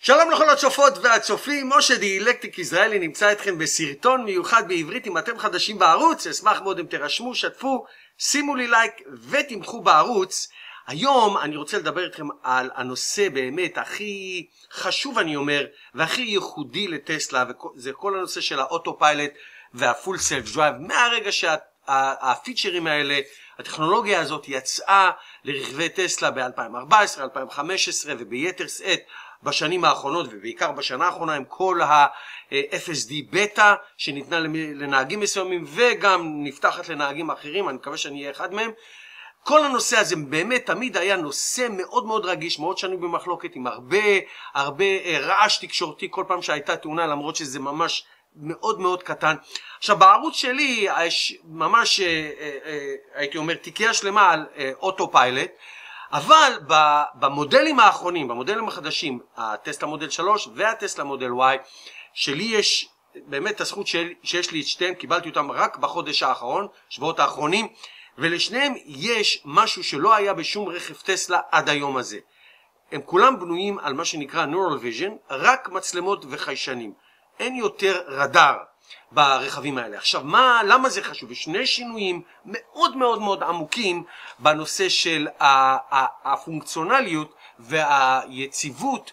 שלום לכל הצופות והצופים, משה דיאלקטיק ישראלי נמצא אתכם בסרטון מיוחד בעברית. אם אתם חדשים בערוץ, אשמח מאוד אם תרשמו, שתפו, שימו לי לייק ותמכו בערוץ. היום אני רוצה לדבר איתכם על הנושא באמת הכי חשוב אני אומר, והכי ייחודי לטסלה, וזה כל הנושא של האוטו פיילוט והפול סלף דרייב. מהרגע שהפיצ'רים האלה, הטכנולוגיה הזאת יצאה לרכבי טסלה ב-2014, 2015 וביתר שאת בשנים האחרונות, ובעיקר בשנה האחרונה עם כל ה-FSD בטא שניתנה לנהגים מסוימים וגם נפתחת לנהגים אחרים, אני מקווה שאני אהיה אחד מהם. כל הנושא הזה באמת תמיד היה נושא מאוד מאוד רגיש, מאוד שנוי במחלוקת, עם הרבה רעש תקשורתי כל פעם שהייתה תאונה, למרות שזה ממש מאוד מאוד קטן. עכשיו בערוץ שלי ממש הייתי אומר תיקייה שלמה על אוטו פיילוט, אבל במודלים האחרונים, במודלים החדשים, הטסלה מודל 3 והטסלה מודל Y, שלי יש באמת הזכות שיש לי את שתיהם, קיבלתי אותם רק בחודש האחרון, שבועות האחרונים, ולשניהם יש משהו שלא היה בשום רכב טסלה עד היום הזה. הם כולם בנויים על מה שנקרא Neural Vision, רק מצלמות וחיישנים. אין יותר רדאר ברכבים האלה. עכשיו, למה זה חשוב? יש שני שינויים מאוד מאוד מאוד עמוקים בנושא של הפונקציונליות והיציבות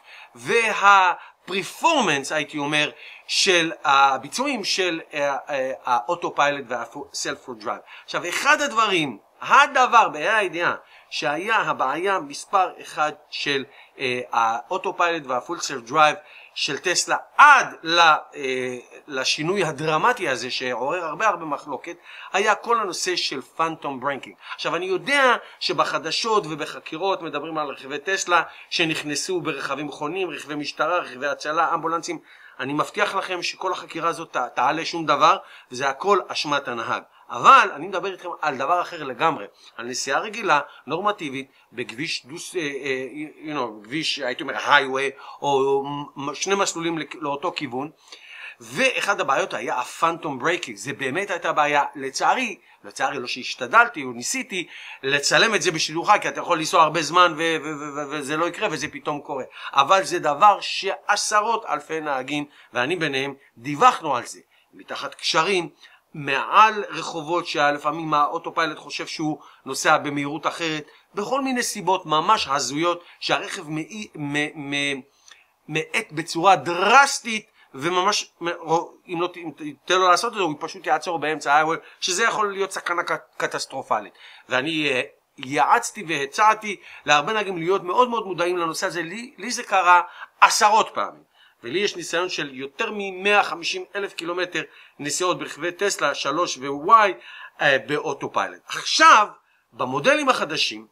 והפרפורמנס, הייתי אומר, של הביצועים של האוטו פיילוט והסלף דרייב. עכשיו, אחד הדברים, בה"א הידיעה, שהיה הבעיה מספר אחד של האוטו פיילוט והפול סלף דרייב של טסלה עד לשינוי הדרמטי הזה שעורר הרבה מחלוקת, היה כל הנושא של פנטום ברנקינג. עכשיו אני יודע שבחדשות ובחקירות מדברים על רכבי טסלה שנכנסו ברכבים מכוניים, רכבי משטרה, רכבי הצלה, אמבולנסים. אני מבטיח לכם שכל החקירה הזאת תעלה שום דבר, וזה הכל אשמת הנהג. אבל אני מדבר איתכם על דבר אחר לגמרי, על נסיעה רגילה, נורמטיבית, בכביש כביש, הייתי אומר, הייווי, או שני מסלולים לאותו כיוון. ואחד הבעיות היה הפנטום ברקינג. זה באמת הייתה בעיה, לצערי לא שהשתדלתי או ניסיתי לצלם את זה בשידור חי, כי אתה יכול לנסוע הרבה זמן וזה לא יקרה, וזה פתאום קורה. אבל זה דבר שעשרות אלפי נהגים, ואני ביניהם, דיווחנו על זה, מתחת קשרים, מעל רחובות שלפעמים האוטו פיילוט חושב שהוא נוסע במהירות אחרת, בכל מיני סיבות ממש הזויות, שהרכב מאט בצורה דרסטית, וממש אם תיתן לו לעשות את זה הוא פשוט יעצור באמצע ההייווי, שזה יכול להיות סכנה קטסטרופלית. ואני יעצתי והצעתי להרבה נהגים להיות מאוד מאוד מודעים לנושא הזה. לי זה קרה עשרות פעמים, ולי יש ניסיון של יותר מ-150,000 קילומטר נסיעות ברכבי טסלה 3 ו-Y באוטו פיילוט. עכשיו במודלים החדשים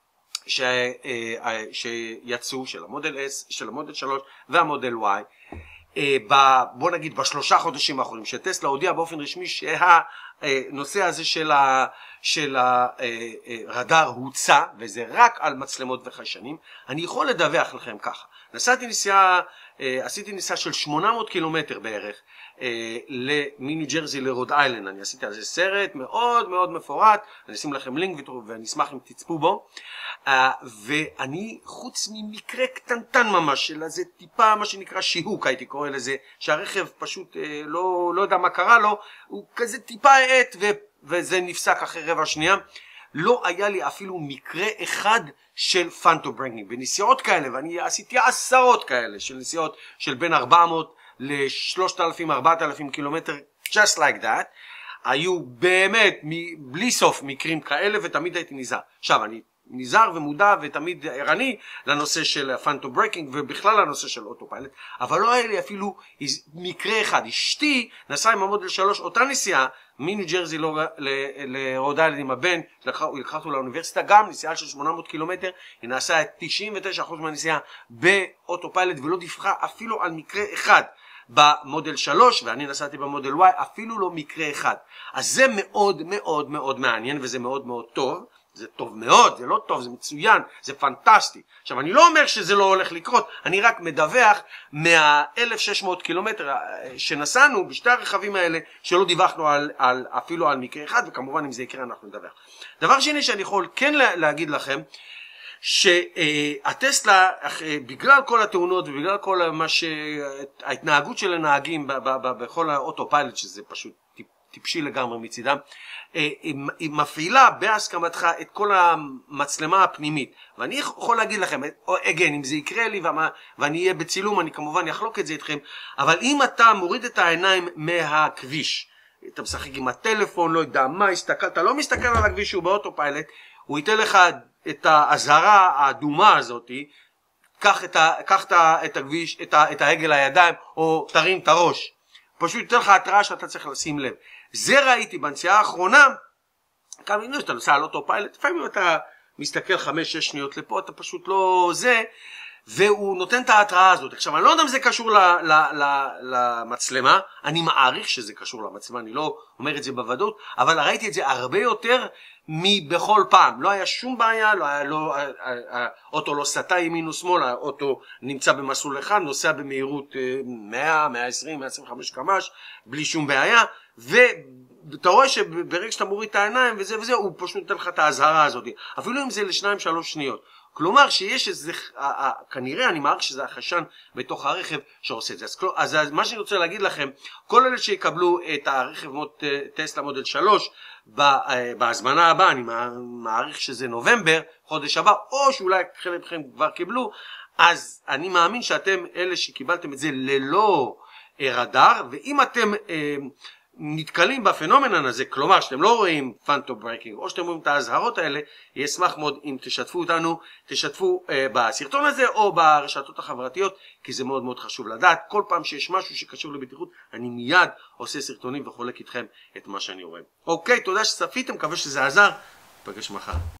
שיצאו, של המודל S, של המודל 3 והמודל Y, בוא נגיד בשלושה חודשים האחרונים, שטסלה הודיעה באופן רשמי שהנושא הזה של הרדאר הוצא, וזה רק על מצלמות וחיישנים. אני יכול לדווח לכם ככה, עשיתי נסיעה של 800 קילומטר בערך מניו ג'רזי לרוד איילנד. אני עשיתי על זה סרט מאוד מאוד מפורט, אני אשים לכם לינק ואני אשמח אם תצפו בו. ואני חוץ ממקרה קטנטן ממש של איזה טיפה מה שנקרא שיהוק, הייתי קורא לזה, שהרכב פשוט לא יודע מה קרה לו, הוא כזה טיפה העט וזה נפסק אחרי רבע שנייה. לא היה לי אפילו מקרה אחד של פנטום ברנקינג בנסיעות כאלה, ואני עשיתי עשרות כאלה של נסיעות של בין 400 ל-3,000-4,000 קילומטר, just like that. היו באמת בלי סוף מקרים כאלה, ותמיד הייתי נזהר. עכשיו אני נזהר ומודע ותמיד ערני לנושא של פנטום ברקינג ובכלל לנושא של אוטו פיילוט, אבל לא היה לי אפילו מקרה אחד. אשתי נסעה עם המודל 3 אותה נסיעה מניו ג'רזי לרוד איילנד עם הבן, הוא לקחה אותו לאוניברסיטה, גם נסיעה של 800 קילומטר, היא נסעה 99% מהנסיעה באוטו פיילוט ולא דיווחה אפילו על מקרה אחד. במודל 3 ואני נסעתי במודל Y אפילו לא מקרה אחד. אז זה מאוד מאוד מאוד מעניין, וזה מאוד מאוד טוב. זה טוב מאוד, זה לא טוב, זה מצוין, זה פנטסטי. עכשיו אני לא אומר שזה לא הולך לקרות, אני רק מדווח מה-1600 קילומטר שנסענו בשתי הרכבים האלה שלא דיווחנו אפילו על מקרה אחד, וכמובן אם זה יקרה אנחנו נדווח. דבר שני שאני יכול כן להגיד לכם, שהטסלה, בגלל כל התאונות ובגלל כל ההתנהגות של הנהגים בכל האוטו פיילוט, שזה פשוט טיפשי לגמרי מצידם, היא מפעילה בהסכמתך את כל המצלמה הפנימית. ואני יכול להגיד לכם, אם זה יקרה לי ואני אהיה בצילום, אני כמובן אחלוק את זה איתכם, אבל אם אתה מוריד את העיניים מהכביש, אתה משחק עם הטלפון, לא יודע מה, אתה לא מסתכל על הכביש שהוא באוטו פיילוט, הוא ייתן לך את האזהרה האדומה הזאת, קח את הכביש, את ההגה לידיים, או תרים את הראש. פשוט ייתן לך התראה שאתה צריך לשים לב. זה ראיתי בנסיעה האחרונה, כמה מינו שאתה נוסע על אוטו פיילוט, לפעמים אתה מסתכל 5-6 שניות לפה, אתה פשוט לא זה, והוא נותן את ההתראה הזאת. עכשיו, אני לא יודע אם זה קשור למצלמה, אני מעריך שזה קשור למצלמה, אני לא אומר את זה בוודאות, אבל ראיתי את זה הרבה יותר מבכל פעם. לא היה שום בעיה, האוטו לא סטה ימין ושמאל, האוטו נמצא במסלול אחד, נוסע במהירות 100, 120, 125 קמ"ש, בלי שום בעיה, ואתה רואה שברגע שאתה מוריד את העיניים וזה, הוא פשוט נותן לך את ההזהרה הזאת, אפילו אם זה ל2-3 שניות. כלומר שיש איזה, כנראה אני מעריך שזה החשן בתוך הרכב שעושה את זה. אז מה שאני רוצה להגיד לכם, כל אלה שיקבלו את הרכב טסלה מודל 3 בהזמנה הבאה, אני מעריך שזה נובמבר, חודש הבא, או שאולי חלק מכם כבר קיבלו, אז אני מאמין שאתם אלה שקיבלתם את זה ללא רדאר, ואם אתם נתקלים בפנומנן הזה, כלומר שאתם לא רואים פנטום ברקינג, או שאתם רואים את ההזהרות האלה, אשמח מאוד אם תשתפו אותנו, תשתפו בסרטון הזה או ברשתות החברתיות, כי זה מאוד מאוד חשוב לדעת. כל פעם שיש משהו שקשור לבטיחות, אני מיד עושה סרטונים וחולק איתכם את מה שאני רואה. אוקיי, תודה שצפיתם, מקווה שזה עזר, נפגש מחר.